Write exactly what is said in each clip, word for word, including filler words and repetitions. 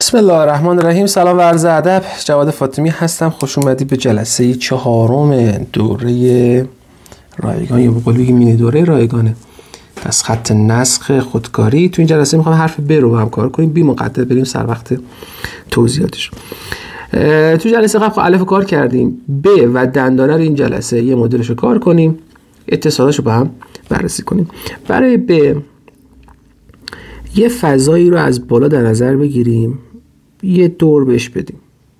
بسم الله الرحمن الرحیم. سلام و عرض ادب. جواد فاطمی هستم. خوش اومدید به جلسه چهارم دوره رایگان یا به قول بگیم مینی دوره رایگانه از خط نسخ خودکاری. تو این جلسه میخوام حرف ب رو با هم کار کنیم، بی مقدر بریم سر وقت توضیحاتش. تو جلسه قبل خب الف کار کردیم، ب و دندانه رو این جلسه یه مدلش رو کار کنیم، اتصالش رو با هم بررسی کنیم. برای ب یه فضایی رو از بالا در نظر بگیریم، یه دور بهش بدیم.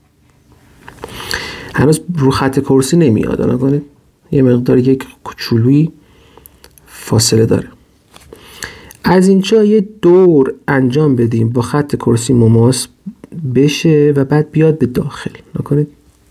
هنوز رو خط کرسی نمیاد، نکنید یه مقدار یک کوچولویی فاصله داره. از اینجا یه دور انجام بدیم با خط کرسی مماس بشه و بعد بیاد به داخل، نکنید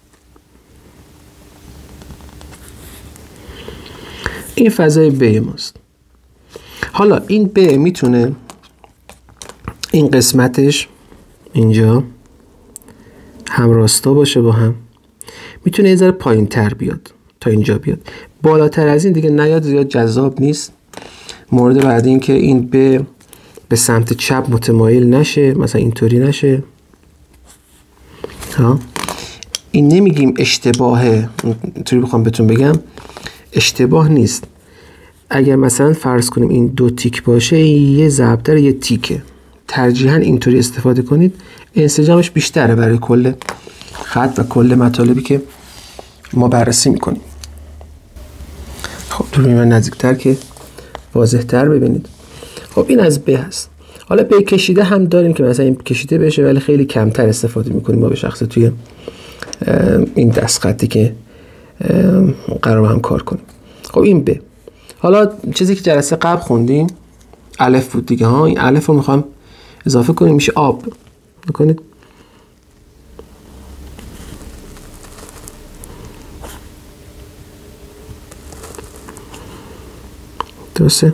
این فضای ب ماست. حالا این ب میتونه این قسمتش اینجا همراستا باشه با هم، میتونه یه ذره پایین تر بیاد تا اینجا بیاد، بالاتر از این دیگه نیاد، زیاد جذاب نیست. مورد بعدی این که این به به سمت چپ متمایل نشه، مثلا اینطوری نشه. ها این نمیگیم اشتباهه، اینطوری بخوام بهتون بگم اشتباه نیست. اگر مثلا فرض کنیم این دو تیک باشه، یه ضرب در یه تیکه، ترجیحاً اینطوری استفاده کنید، انسجامش بیشتره برای کل خط و کل مطالبی که ما بررسی میکنیم. خب تو میون نزدیکتر که واضح‌تر ببینید. خب این از ب هست. حالا ب کشیده هم داریم که مثلا این کشیده بشه، ولی خیلی کمتر استفاده میکنیم ما به شخص توی این دست خطی که قرار هم کار کنیم. خب این ب. حالا چیزی که جلسه قبل خوندیم الف بود دیگه ها، این الف رو میخوام اضافه کنیم، میشه آب. نکنید درسته.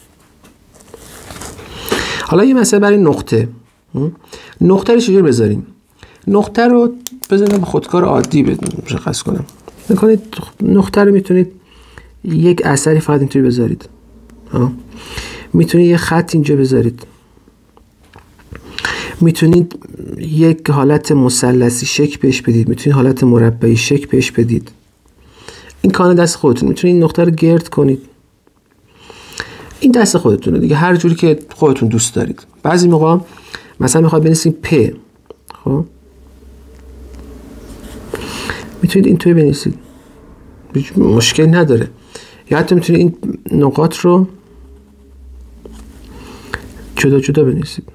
حالا یه مسئله برای نقطه. نقطه رو چجور بذاریم؟ نقطه رو بذاریم به خودکار عادی مشخص کنم. نکنید نقطه رو میتونید یک اثری فقط اینطوری بذارید، ها میتونید یه خط اینجا بذارید، میتونید یک حالت مثلثی شکل بهش بدید، میتونید حالت مربعی شکل بهش بدید. این کار دست خودتون. میتونید این نقطه رو گرد کنید، این دست خودتونه دیگه، هر جوری که خودتون دوست دارید. بعضی موقع مثلا میخواد بنویسید پ، خب میتونید اینطوری بنویسید، مشکل نداره. یا حتی میتونید این نقاط رو جدا جدا بنویسید.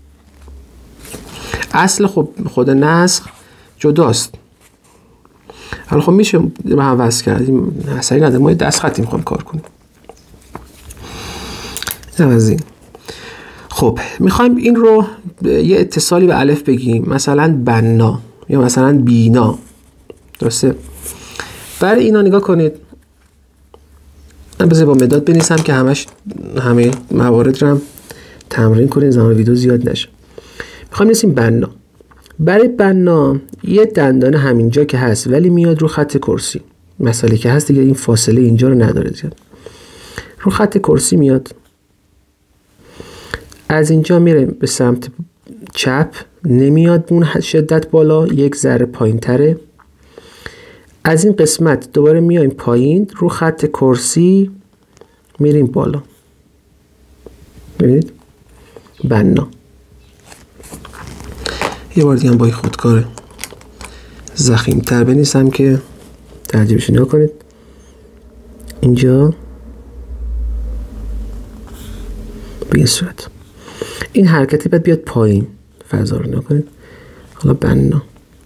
اصل خب خود نسخ جداست. حالا خب میشه به هم وصل کردیم، اصلا نداره، ما دست خطی میخوام کار کنیم. از این خب میخوایم این رو یه اتصالی به الف بگیم، مثلا بنا یا مثلا بینا، درسته؟ برای اینا نگاه کنید، من بذار با مداد بنویسم که همش همه موارد رو هم تمرین کنید، زمان ویدیو زیاد نشه. میخوایم نویسیم بنا. برای بنا یه دندانه همینجا که هست ولی میاد رو خط کرسی، مسئله که هست دیگه این فاصله اینجا رو نداره زیاد، رو خط کرسی میاد، از اینجا میره به سمت چپ، نمیاد اون شدت بالا، یک ذره پایین تره. از این قسمت دوباره میایم پایین، رو خط کرسی میریم بالا. ببینید بنا. یه بار دیگه هم با خودکار ضخیم‌تر بنویسم که ترجیبش نگاه کنید. اینجا به این صورت این حرکتی باید بیاد پایین، فضا رو نگاه کنید. حالا بنا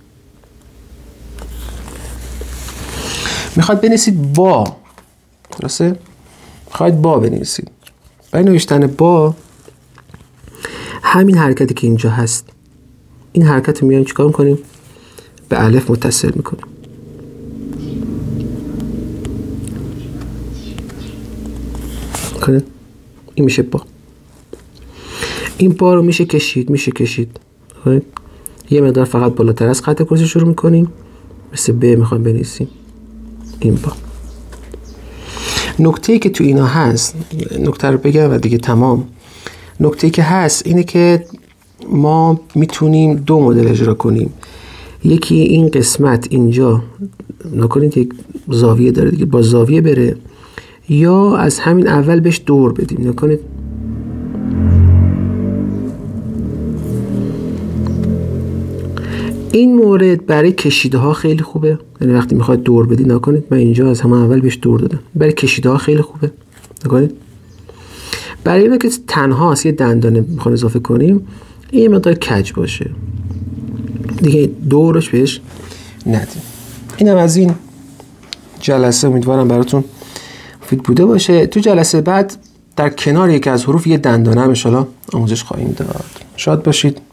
میخواد بنویسید با، درسته؟ میخواید با بنویسید. برای نوشتن با همین حرکتی که اینجا هست، این حرکت رو میایم چیکار میکنیم؟ به الف متصل میکنیم. کنید این میشه با. این با رو میشه کشید، میشه کشید. کنید یه مقدار فقط بالاتر از خط کرسی شروع میکنیم، مثل ب میخوام بنویسیم. این با نکته‌ای که تو اینا هست، نکته رو بگم و دیگه تمام. نکته‌ای که هست اینه که ما میتونیم دو مدل اجرا کنیم. یکی این قسمت اینجا نکنید یک زاویه داره دیگه، با زاویه بره، یا از همین اول بهش دور بدیم. نکنید این مورد برای کشیده ها خیلی خوبه، یعنی وقتی میخواید دور بدید نکنید من اینجا از همون اول بهش دور دادم، برای کشیده ها خیلی خوبه. نکنید برای اینه که تنها یه دندانه میخوام اضافه کنیم این مقدار کج باشه دیگه، دورش بهش ندیم. اینم از این جلسه، امیدوارم براتون مفید بوده باشه. تو جلسه بعد در کنار یکی از حروف یه دندانه هم ان شاءالله آموزش خواهیم داد. شاد باشید.